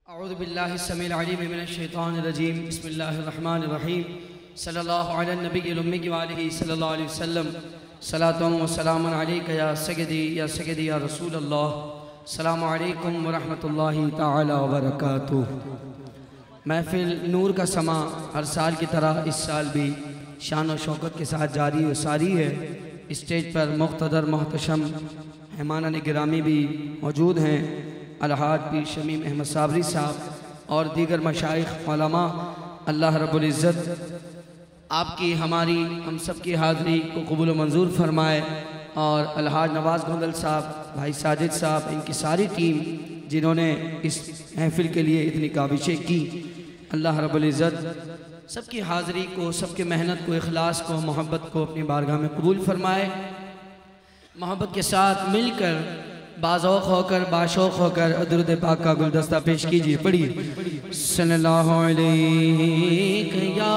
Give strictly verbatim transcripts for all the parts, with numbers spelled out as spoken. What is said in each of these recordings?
اعوذ باللہ السمیع العلیم من الشیطان الرجیم بسم اللہ الرحمن الرحیم صلی اللہ علی النبی الأمی وآلہ صلی اللہ علیہ وسلم صلاة و سلام علیکہ یا سیدی یا سیدی یا رسول اللہ السلام علیکم ورحمۃ اللہ تعالی وبرکاتہ۔ محفل نور کا سما ہر سال کی طرح اس سال بھی شان و شوکت کے ساتھ جاری و ساری ہے۔ اسٹیج پر مقتدر محتشم مہمانان گرامی بھی موجود ہیں، الحاج پیر شمیم احمد صابری صاحب اور دیگر مشائخ علماء۔ اللہ رب العزت آپ کی ہماری ہم سب کی حاضری کو قبول و منظور فرمائے، اور الحاج نواز گوندل صاحب، بھائی ساجد صاحب، ان کی ساری ٹیم جنہوں نے اس محفل کے لیے اتنی کاوشیں کی، اللہ رب العزت سب کی حاضری کو، سب کی محنت کو، اخلاص کو، محبت کو اپنی بارگاہ میں قبول فرمائے۔ محبت کے ساتھ مل کر بازوق ہو کر باشوق ہو کر درود پاک کا گلدستہ پیش کیجئے، پڑھیے صلی اللہ علیہ یا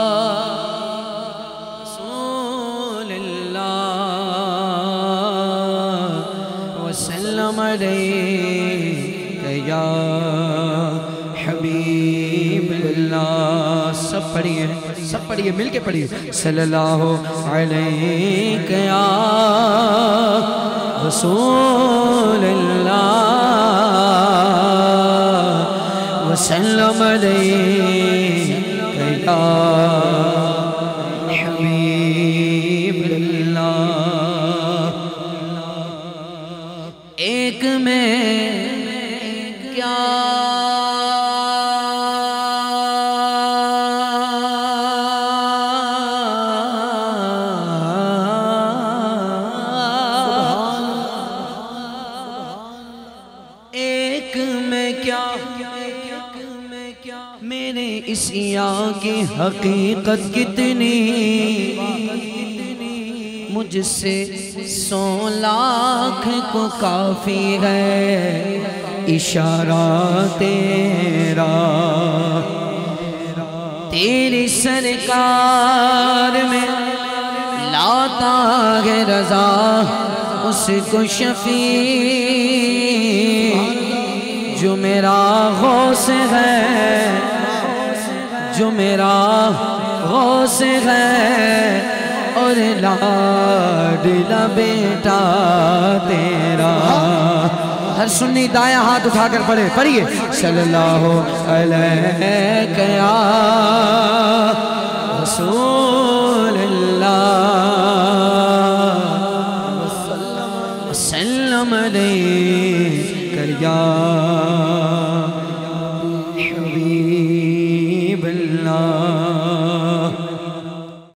رسول اللہ وسلم علیہ یا حبیب اللہ۔ سب پڑھیے سب پڑھیے مل کے پڑھیے صلی اللہ علیہ یا رسول اللہ وسلم علیکہ یا حبیب اللہ۔ ایک میں کیا میرے اس یاں کی حقیقت کتنی، مجھ سے سو لاکھ کو کافی ہے اشارہ تیرا۔ تیری سرکار میں لاتا ہے رضا اس کو شفیع، جو میرا غوث ہے، جو میرا غوث ہے، اور لاڈلا بیٹا تیرا۔ ہر سنی دائیں ہاتھ اٹھا کر پڑھے پڑھیے صلی اللہ علیہ یا رسول اللہ وسلم علیہ یا حبیب اللہ۔